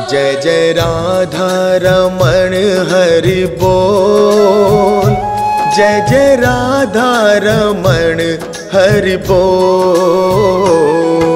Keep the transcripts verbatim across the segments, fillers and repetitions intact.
जय जय राधा रमण हरि बोल, जय जय राधा रमण हरि बोल।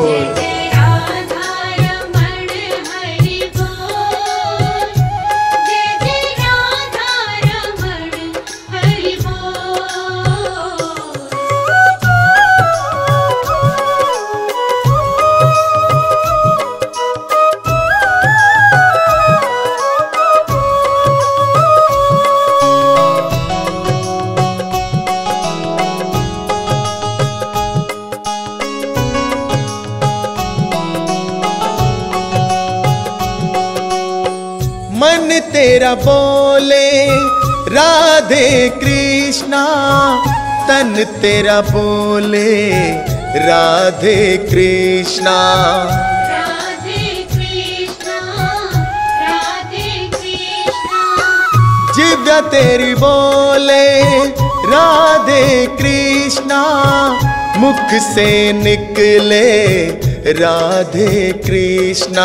मन तेरा बोले राधे कृष्णा, तन तेरा बोले राधे कृष्णा। राधे कृष्णा राधे कृष्णा, जिव्या तेरी बोले राधे कृष्णा, मुख से निकले राधे कृष्णा।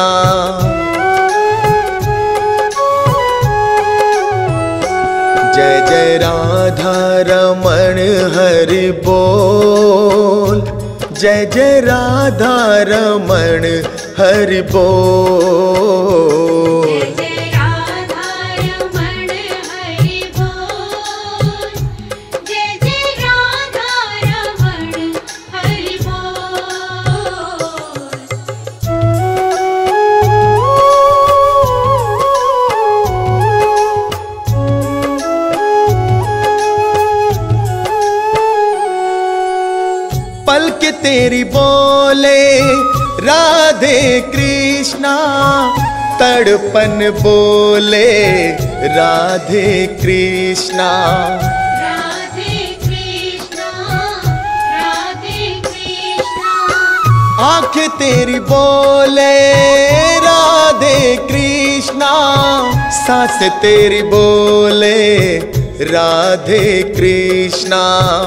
जय जय राधा रमण हरि बोल, जय जय राधा रमण हरि बोल। जय जय राधा रमण हरि बोल, जय जय राधा रमण हरि बोल। पलक तेरी बोले राधे कृष्णा, तड़पन बोले राधे कृष्णा। राधे कृष्णा राधे कृष्णा, आँख तेरी बोले राधे कृष्णा, सांस तेरी बोले राधे कृष्णा।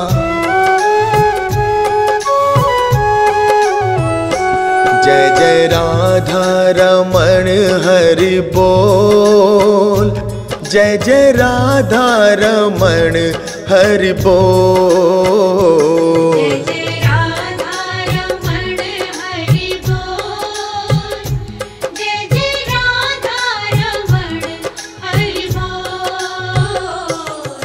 जय जय राधा रमण हरि बोल, जय जय राधा रमण हरि बोल। जय जय राधा रमण हरि बोल, जय जय राधा रमण हरि बोल।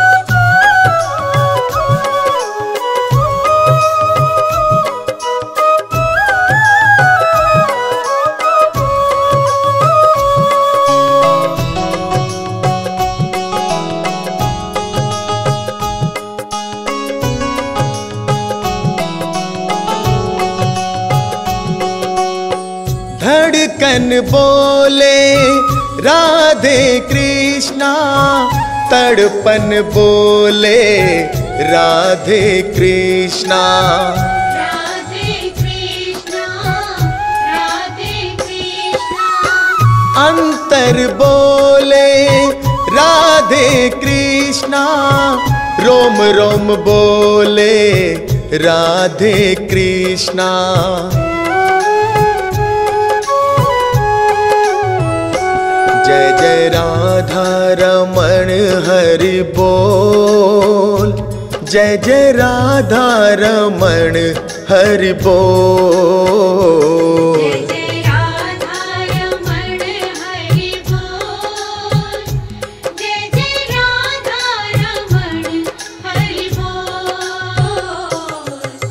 धड़कन बोले राधे कृष्णा, तड़पन बोले राधे कृष्णा। राधे कृष्णा राधे कृष्णा, अंतर बोले राधे कृष्णा, रोम रोम बोले राधे कृष्णा। जय जय राधा रमण हरि बोल, जय जय राधा रमण हरि बोल। जय जय राधा रमण हरि बोल, जय जय राधा रमण हरि बोल।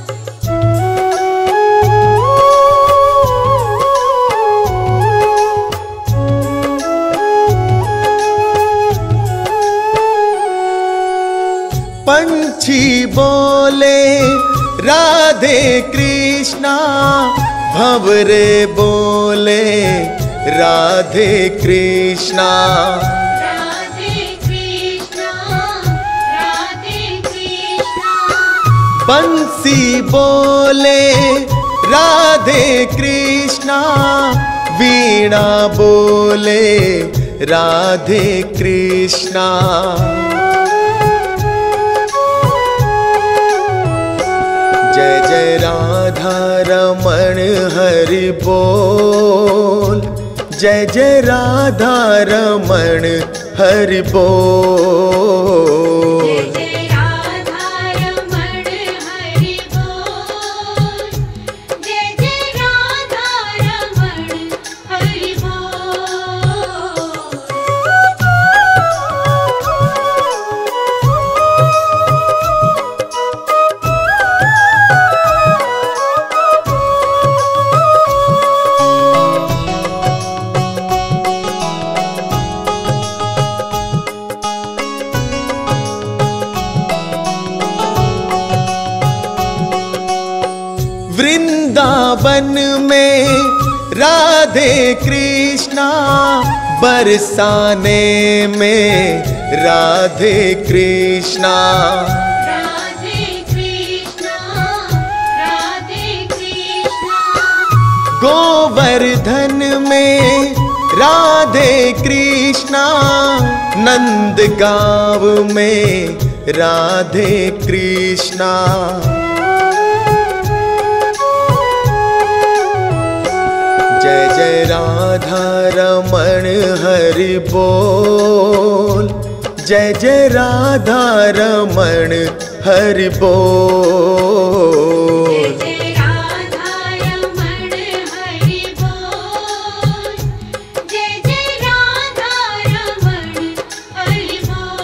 पंछी बोले राधे कृष्णा, भंवरे बोले राधे कृष्णा। राधे कृष्णा राधे कृष्णा, बंसी बोले राधे कृष्णा, वीणा बोले राधे कृष्णा। जय जय राधा रमण हरि बोल, जय जय राधा रमण हरि बोल। जय जय राधा रमण हरि बोल। जय जय राधा रमण हरि वृंदावन में राधे कृष्णा बरसाने में राधे कृष्णा। राधे कृष्णा राधे कृष्णा। गोवर्धन में राधे कृष्णा नंद गांव में राधे कृष्णा। जय जय राधा रमण हरि बोल। जय जय राधा रमण हरि बोल। जय जय राधा रमण हरि बोल। जय जय राधा रमण हरि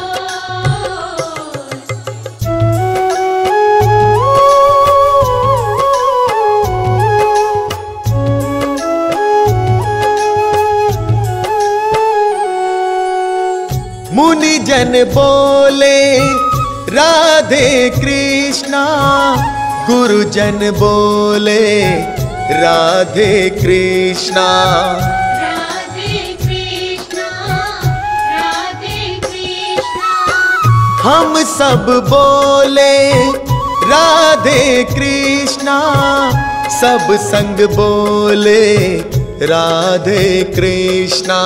मुनि जन बोले राधे कृष्णा, गुरुजन बोले राधे कृष्णा। राधे कृष्णा राधे कृष्णा। हम सब बोले राधे कृष्णा, सब संग बोले राधे कृष्णा।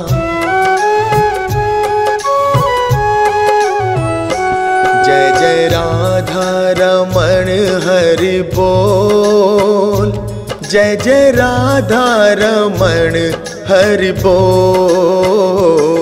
जय जय राधा रमण हरि बोल। जय जय राधा रमण हरि बोल।